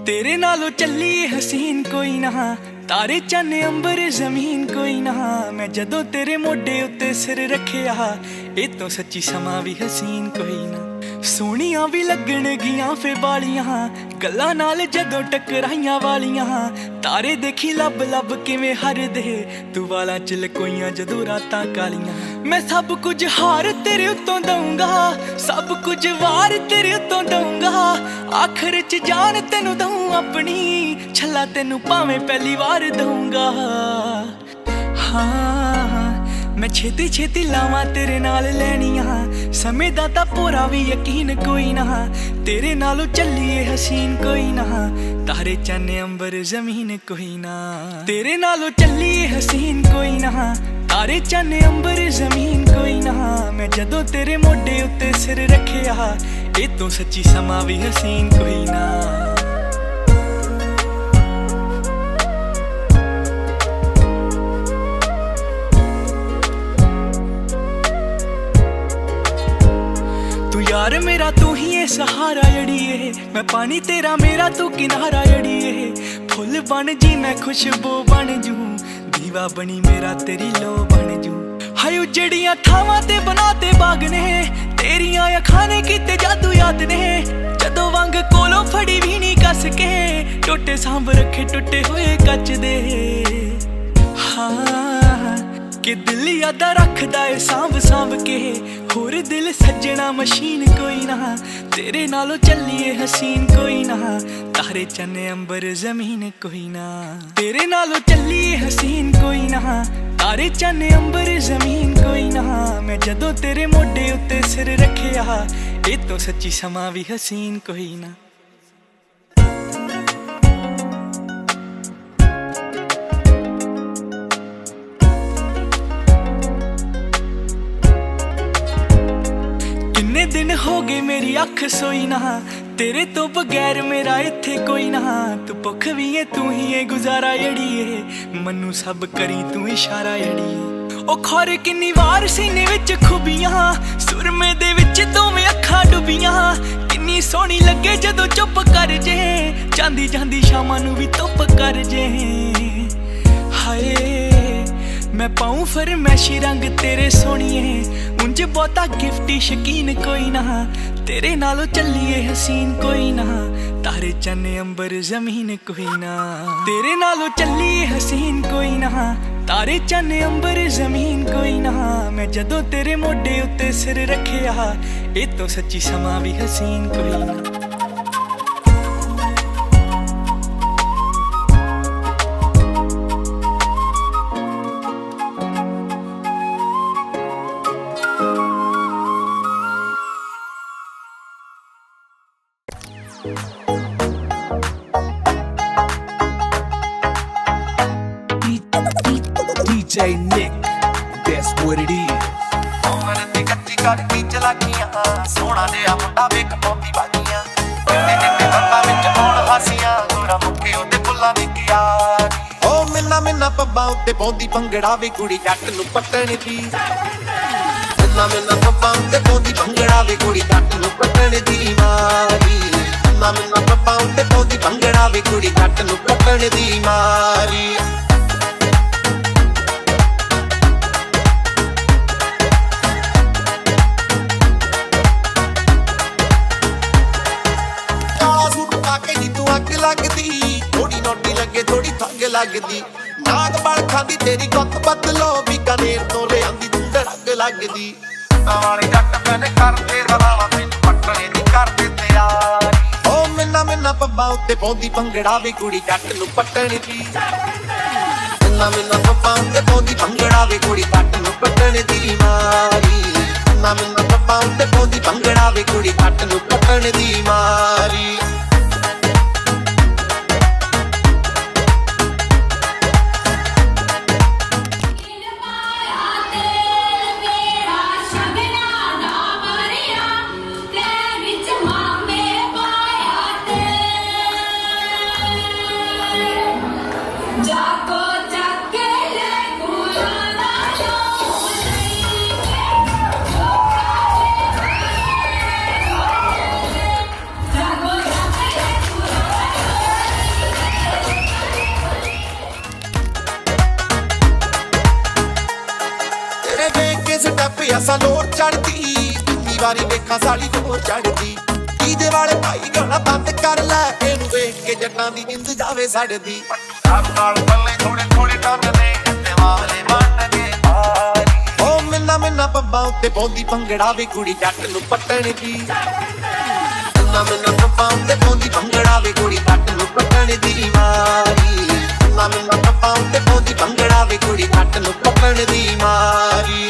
तेरे नालों चली हसीन कोई ना, तारे चन्न अंबर जमीन कोई ना। मैं जदों तेरे मोढे उत्ते सिर रखिया, ए तो सच्ची समा भी हसीन कोई ना। सोहणियां भी लगण गियां फे बालियां, गल्लां नाल जदों टकराइयां वालियां। तारे देखी लब लब किवें हरदे, तू वालां च लकोइयां जदों रातां कालियां। मैं सब कुछ हार तेरे उत्तों दूंगा, सब कुछ वार तेरे उत्तों दूंगा। आखिर च जान तेनू दूं अपनी, छला तेनू भावें पहली वार दूंगा। हाँ मैं छेती छेती लावां तेरे नाल लैनियां, समय दा तां पूरा भी यकीन कोई ना। तेरे नालों चलिए हसीन कोई ना, तारे चन्न अंबर जमीन कोई ना। तेरे नालों चलिए हसीन कोई ना, तारे चन्न अंबर जमीन कोई ना। मैं जदों तेरे मोढे उत्ते सिर रखिया, ए तो सच्ची समा भी हसीन कोई ना। यार मेरा तू ही है सहारा जड़िए, मैं पानी तेरा मेरा तू किनारा जड़िए। फुल बन जी मैं खुशबू बन जू, दीवा बनी मेरा तेरी लो बन जू। हाय उजड़ियां थावां ते बनाते बाग ने, तेरियां अखां ने कीते जादू याद ने। जदों वंग कोलों फड़ी भी नहीं कस के, टोटे सांभ रखे टुटे हुए कच दे। हाँ कि दिल यादा रखदा है सांभ सांभ के, होर दिल सजना मशीन कोई ना। तेरे नालों चलिए हसीन कोई ना, तारे चन्न अंबर जमीन कोई ना। तेरे नालों चलिए हसीन कोई ना, तारे चन्न अंबर जमीन कोई ना। मैं जदों तेरे मोढे उत्ते सिर रखिया, ए तो सच्ची समा भी हसीन कोई ना। दिन हो गए मेरी अख सोई ना, तेरे तो बगैर मेरा इत्थे कोई ना। तू भुख भी है तू ही है गुजारा जड़िए, मनु सब करी तू इशारा जड़िए। ओ खौर किन्नी वार सीने विच खुबियां, सुरमे दे विच दोवें अखां डुबियां। किन्नी सोहनी लगे जदों चुप कर जे, जांदी जांदी शामां नू भी धुप कर जे। हाय मैं पाऊं फरमैशी रंग तेरे सोहणिए, उंज बहुता गिफ्टी शकीन कोई ना। तेरे नालों चलिए हसीन कोई ना, तारे चन्न अंबर जमीन कोई ना। तेरे नालों चलिए हसीन कोई ना, तारे चन्न अंबर जमीन कोई ना। मैं जदों तेरे मोढे उत्ते सिर रखिया, ए तो सच्ची समा भी हसीन कोई ना। DJ Nick, that's what it is. ਉਮਰ ਤੇ ਕੱਚੀ ਕਰਦੀ ਚਲਾਕੀਆਂ, ਸੋਹਣਾ ਜਿਹਾ ਮੁੰਡਾ ਵੇਖ ਪੌਂਦੀ ਬਾਜੀਆਂ। ਚਿੱਟੇ ਚਿੱਟੇ ਹੱਥਾਂ ਵਿੱਚ ਆਉਣ ਹਾਸੀਆਂ, ਗੋਰਾ ਮੁੱਕੇ ਉਹਦੇ ਫੁੱਲਾਂ ਦੀ ਕਿਆਰੀ। ਓ ਮਿੰਨਾ ਮਿੰਨਾ ਪੱਬਾਂ ਉੱਤੇ ਪਾਉਂਦੀ ਭੰਗੜਾ ਵੇ ਕੁੜੀ ਜੱਟ ਨੂੰ ਪੱਟਣ ਦੀ। ਮਿੰਨਾ ਮਿੰਨਾ ਪੱਬਾਂ ਉੱਤੇ ਪਾਉਂਦੀ ਭੰਗੜਾ ਵੇ ਕੁੜੀ ਜੱਟ ਨੂੰ ਪੱਟਣ ਦੀ ਮਾਰੀ। ਮਿੰਨਾ ਮਿੰਨਾ ਪੱਬਾਂ ਉੱਤੇ ਪਾਉਂਦੀ ਭੰਗੜਾ ਵੇ ਕੁੜੀ ਜੱਟ ਨੂੰ ਪੱਟਣ ਦੀ ਮਾਰੀ। लगदी थोड़ी नोटी लगे थोड़ी थग लगदी, नाग बल खांदी तेरी गुत बदलो, बीकानेर तो ले आंदी तू धड़क लगदी। वाले जट मैंने करते दलावा मैनू पट्टने दी करदे तैयारी। ओ मिन्ना मिन्ना पब्बां उत्ते पाउंदी भंगड़ा वे कुड़ी जट नू पट्टण दी। मिन्ना मिन्ना पब्बां उत्ते पाउंदी भंगड़ा वे कुड़ी जट नू पट्टण दी मारी। मिन्ना मिन्ना पब्बां उत्ते पाउंदी भंगड़ा वे कुड़ी जट नू पट्टण दी मारी। चढ़ती दूजी वारी देखा साली हो चढ़ती डीजे वाले भाई गाना बंद कर लै इहनूं वेख के जट्टां दी जिंद जावे सड़दी सब नाल पल्ले थोड़े थोड़े टन ने दिवाले बन गए भारी ओ मिन्ना मिन्ना पब्बां उत्ते पौंदी भंगड़ा वे कुड़ी जट नूं पट्टण दी मिन्ना मिन्ना पब्बां उत्ते पौंदी भंगड़ा वे कुड़ी जट नूं पट्टण दी मारी मिन्ना मिन्ना पब्बां उत्ते पौंदी भंगड़ा वे कुड़ी जट नूं पट्टण दी मारी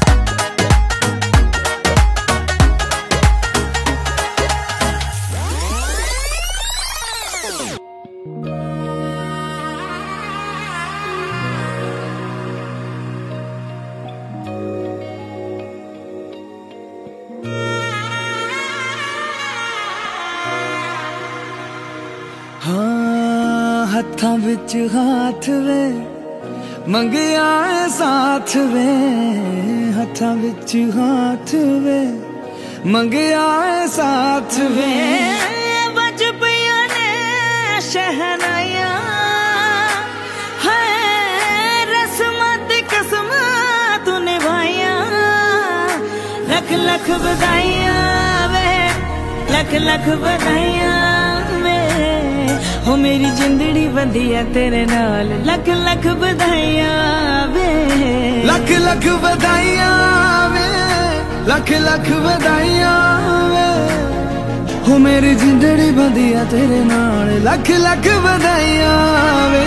हाँ हत्थां विच हाथ वे मंगिया साथ वे हत्थां विच हाथ वे मंगिया साथ वे बज पिया ने शहनाया है रस्मां ते कसमां तू निभाया लख लख बधाइयां वे लख लख बधाइयां हो मेरी जिंदड़ी बंधी है तेरे नाल लख लख बधाइयां वे लख लख बधाइयां वे लख लख बधाइयां वे हो मेरी जिंदड़ी बंधी है तेरे नाल लख लख बधाइयां वे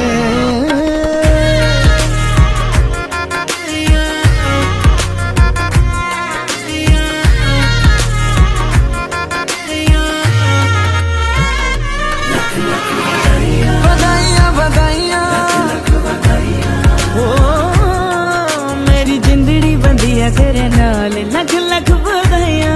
तेरे नाल लख लख बधाइयां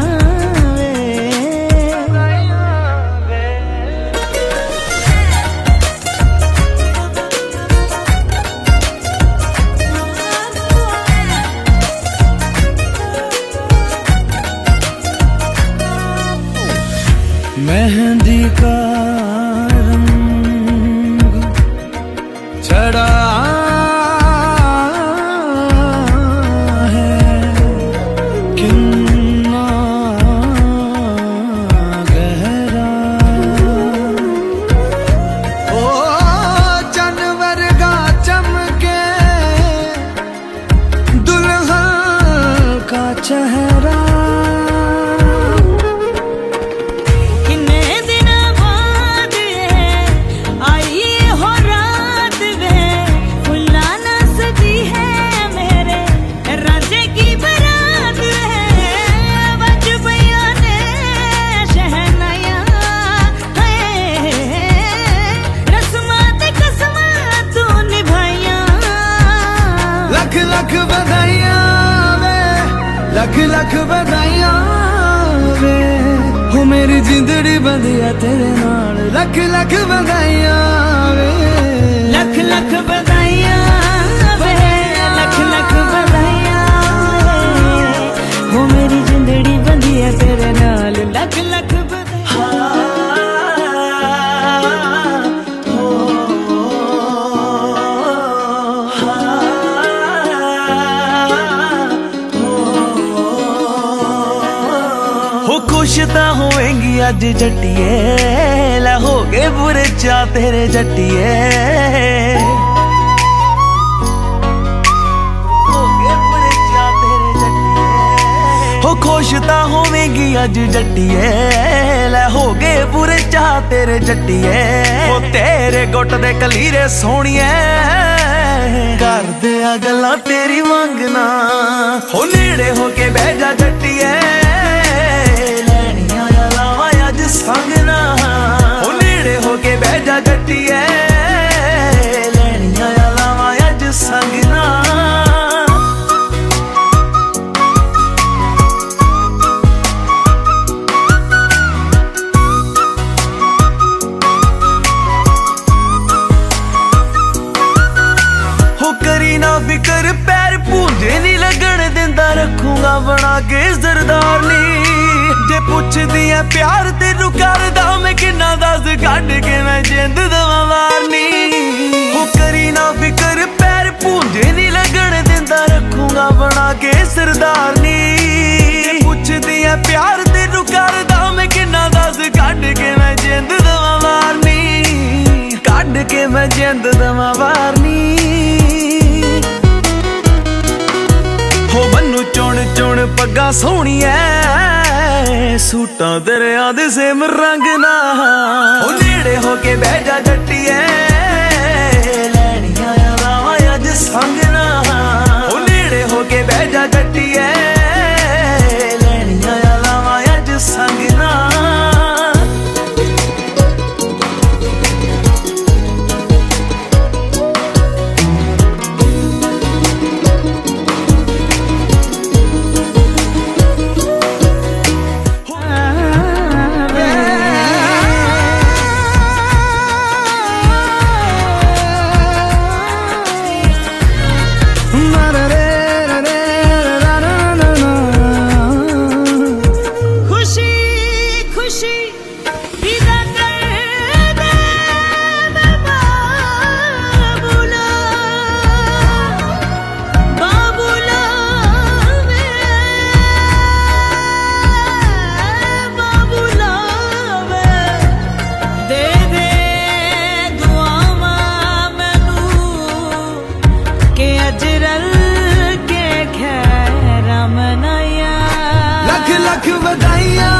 मेहंदी का रंग चढ़ा चेहरा किन्ने दिन बाद आई हो रात में फुल्ला न सजी है मेरे राजे की बारात है बज पिया ने शहनाया है रस्मां ते कसमां तू निभाइया लख लख बधाइयां लख लख बधाइयां वे हो मेरी जिंदड़ी बंधी है तेरे नाल लख लख बधाइयां वे लख लख बधाइयां वे लख लख बधाइयां हो मेरी जिंदड़ी बंधी है तेरे नाल लख लख खुश तां होएंगी अज जट्टिए लै हो गए बुरे चा तेरे जट्टिए हो गए बुरे चा तेरे जट्टिए हो खुश तां होवेंगी अज जट्टिए लै हो गए बुरे चा तेरे जट्टिए हो तेरे गुट दे कलीरे सोहणिए कर दे गल्लां तेरी मंगना हो नेड़े हो के बह जा जट्टिए संगना हो नेड़े हो के बह जा जट्टिए लैनियां लावां अज संगना हो करी ना फिकर पैर पूंजे नहीं लगन दिंदा रखूंगा बना के सरदारनी जे पुछदी है प्यार तेनू करदा मैं किन्ना दस कढ के मैं जिंद दवा वारनी हो करी ना फिकर पैर पूंजे नहीं लगन दिंदा रखूंगा दा बना के सरदारनी पुछदी है प्यार तेनू करदा मैं किन्ना दस कढ के मैं जिंद दवा वारनी कढ के मैं जिंद दवा वारनी हो मन्नू चुन चुन पग्गा सोहणिया सूटां दरिया दे सेम रंग ना ओ नेड़े हो के बह जा जट्टिए लैनियां रावां अज संग ना ओ नेड़े हो के बह जा जट्टिए लैनियां रावां अज संग ना लख लख बधाइयां